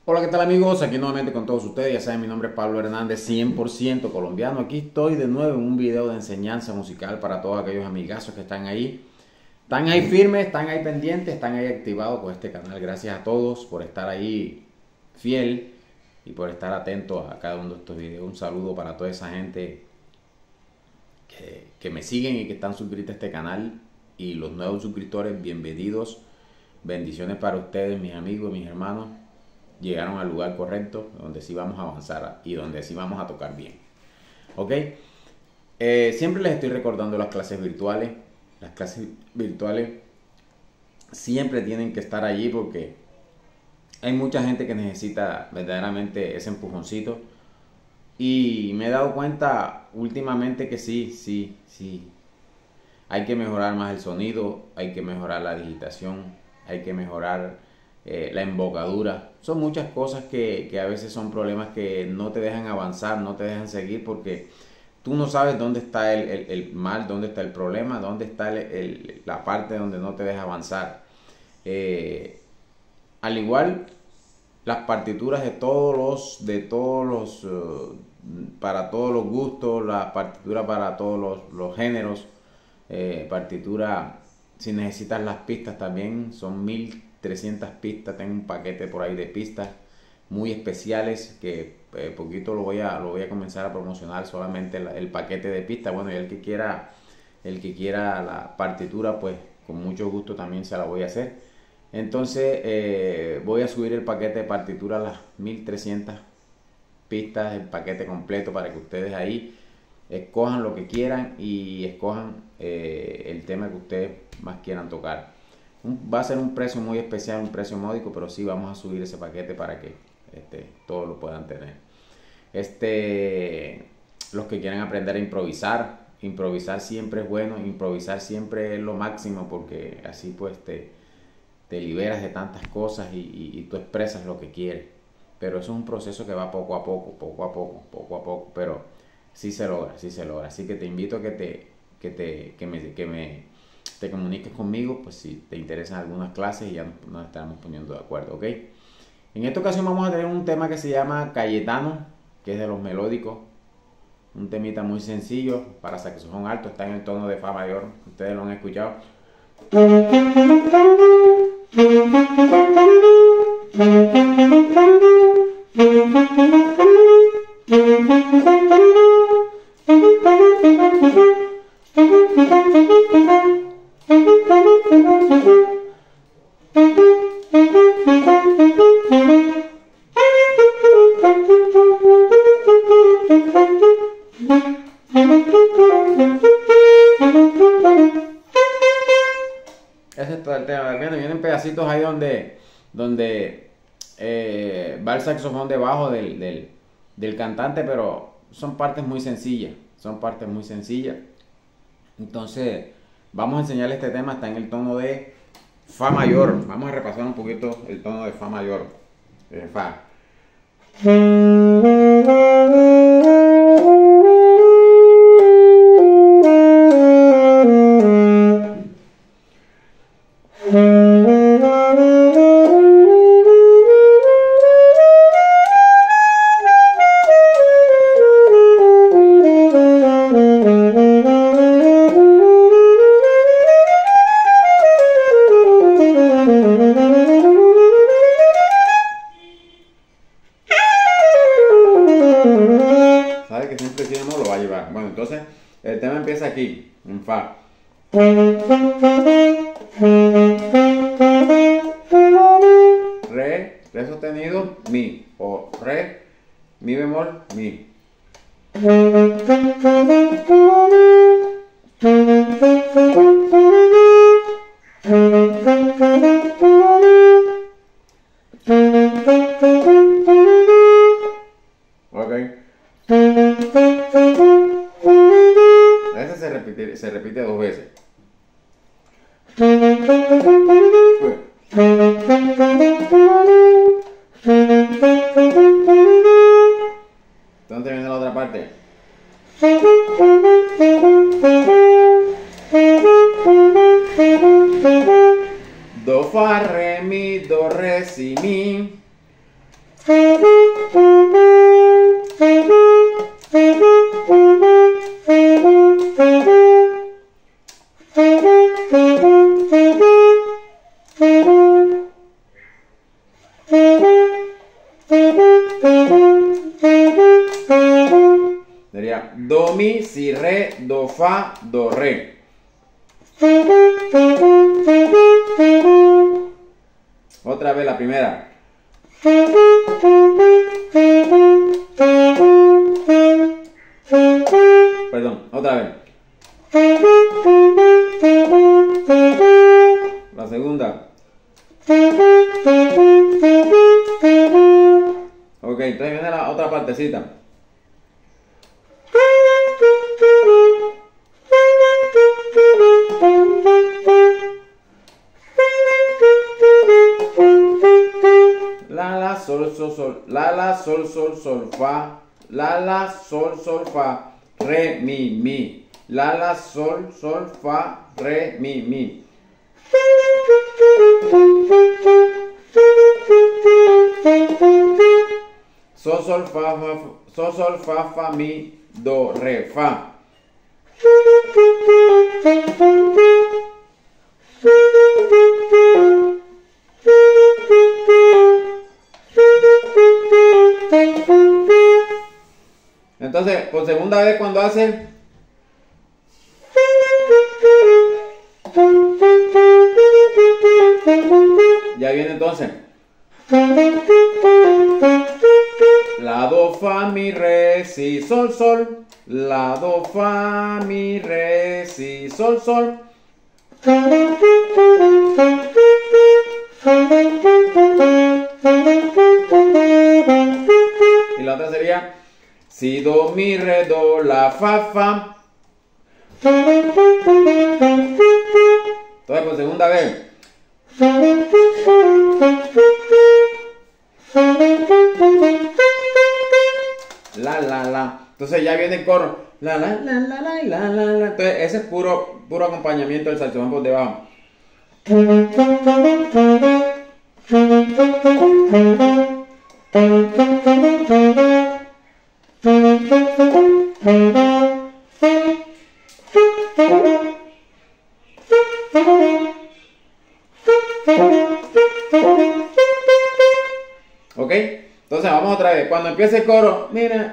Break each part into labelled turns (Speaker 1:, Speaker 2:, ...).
Speaker 1: Hola, ¿qué tal amigos? Aquí nuevamente con todos ustedes. Ya saben, mi nombre es Pablo Hernández, 100% colombiano. Aquí estoy de nuevo en un video de enseñanza musical para todos aquellos amigazos que están ahí. Están ahí firmes, están ahí pendientes, están ahí activados con este canal. Gracias a todos por estar ahí fiel y por estar atentos a cada uno de estos videos. Un saludo para toda esa gente que me siguen y que están suscritos a este canal. Y los nuevos suscriptores, bienvenidos. Bendiciones para ustedes, mis amigos, mis hermanos. Llegaron al lugar correcto, donde sí vamos a avanzar y donde sí vamos a tocar bien. ¿Ok? Siempre les estoy recordando las clases virtuales. Las clases virtuales siempre tienen que estar allí porque hay mucha gente que necesita verdaderamente ese empujoncito. Y me he dado cuenta últimamente que sí. Hay que mejorar más el sonido, hay que mejorar la digitación, hay que mejorar la embocadura. Son muchas cosas que a veces son problemas que no te dejan avanzar, no te dejan seguir porque tú no sabes dónde está el mal, dónde está el problema, dónde está la parte donde no te deja avanzar. Al igual, las partituras para todos los gustos, las partituras para todos los géneros, partitura, si necesitas las pistas también, son 1300 pistas. Tengo un paquete por ahí de pistas muy especiales que poquito lo voy a comenzar a promocionar, solamente el paquete de pistas. Bueno, y el que quiera la partitura, pues con mucho gusto también se la voy a hacer. Entonces voy a subir el paquete de partitura a las 1300 pistas, el paquete completo, para que ustedes ahí escojan lo que quieran y escojan el tema que ustedes más quieran tocar. Va a ser un precio muy especial, un precio módico, pero sí vamos a subir ese paquete para que todos lo puedan tener. Los que quieran aprender a improvisar siempre es bueno, improvisar siempre es lo máximo, porque así pues te liberas de tantas cosas y tú expresas lo que quieres. Pero eso es un proceso que va poco a poco, pero sí se logra. Así que te invito a que te comuniques conmigo, pues si te interesan algunas clases, y ya nos estaremos poniendo de acuerdo, ¿ok? En esta ocasión vamos a tener un tema que se llama Cayetano, que es de los melódicos, un temita muy sencillo para saxofón alto, está en el tono de fa mayor, ustedes lo han escuchado. Ese es todo el tema. Vienen pedacitos ahí donde va el saxofón debajo del cantante, pero son partes muy sencillas. Entonces vamos a enseñarle este tema. Está en el tono de fa mayor. Vamos a repasar un poquito el tono de fa mayor, fa. ¿Sabe que siempre si no lo va a llevar? Bueno, entonces el tema empieza aquí, en fa. Re sostenido, mi, o re, mi bemol, mi. Ok. Ese se repite dos veces. ¿Dónde viene la otra parte? Do, fa, re, mi, do, re, si, mi. Sería do, mi, si, re, do, fa, do, re. Otra vez la primera. Perdón, otra vez. La segunda. Ok, entonces viene la otra partecita. La, sol, sol, sol. La, sol, sol, sol, fa. La, sol, sol, fa. Re, mi. La, sol, sol, fa. Re, mi. Sol, sol, fa, fa, sol, sol, fa, mi, do, re, fa. Entonces, por segunda vez cuando hace ya viene entonces la, do, fa, mi, re, si, sol, sol. La, do, fa, mi, re, si, sol, sol. Y la otra sería si, do, mi, re, do, la, fa, fa. Entonces por segunda vez. La. Entonces ya viene el coro. La. Entonces ese es puro acompañamiento del saxofón por debajo. Ok, entonces vamos otra vez. Cuando empiece el coro, mira.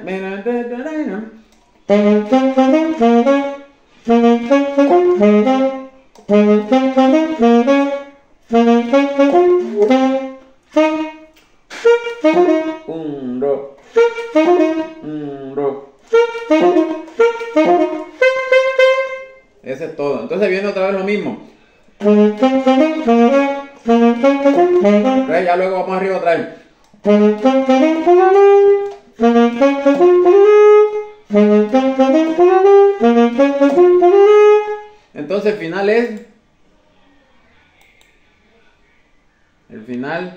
Speaker 1: Un, do. Ese es todo. Entonces viene otra vez lo mismo. Ya luego vamos arriba otra vez. Entonces el final es el final.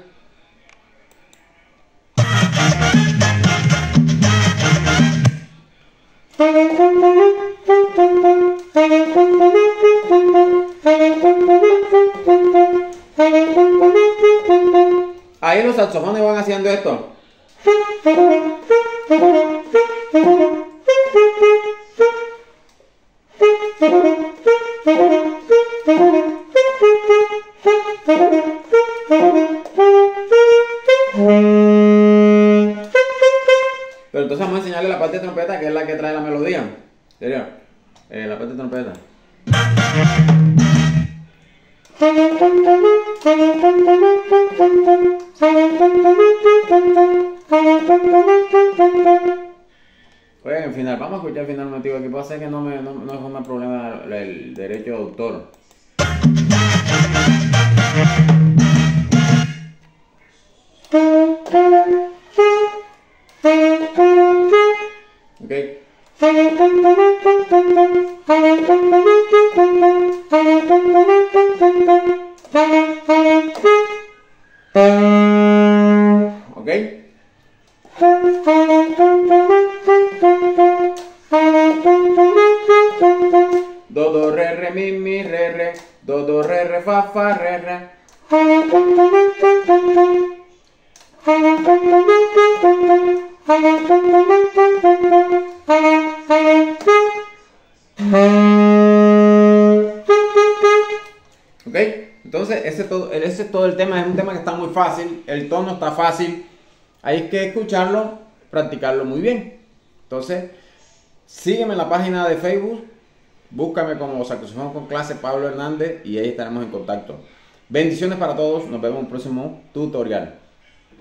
Speaker 1: Ahí los saxofones van haciendo esto. Pero entonces vamos a enseñarle la parte de trompeta, que es la que trae la melodía. ¿Serio? La parte de trompeta. Oigan, el final, vamos a escuchar el final motivo. Aquí puede ser que no es un problema el derecho de autor. Okay. Okay. Do, do, re, mi, re, do, re, fa, re. Ok, entonces ese es todo el tema. Es un tema que está muy fácil, el tono está fácil, hay que escucharlo, practicarlo muy bien. Entonces sígueme en la página de Facebook, búscame como Saxofón con Clase Pablo Hernández y ahí estaremos en contacto. Bendiciones para todos, nos vemos en un próximo tutorial.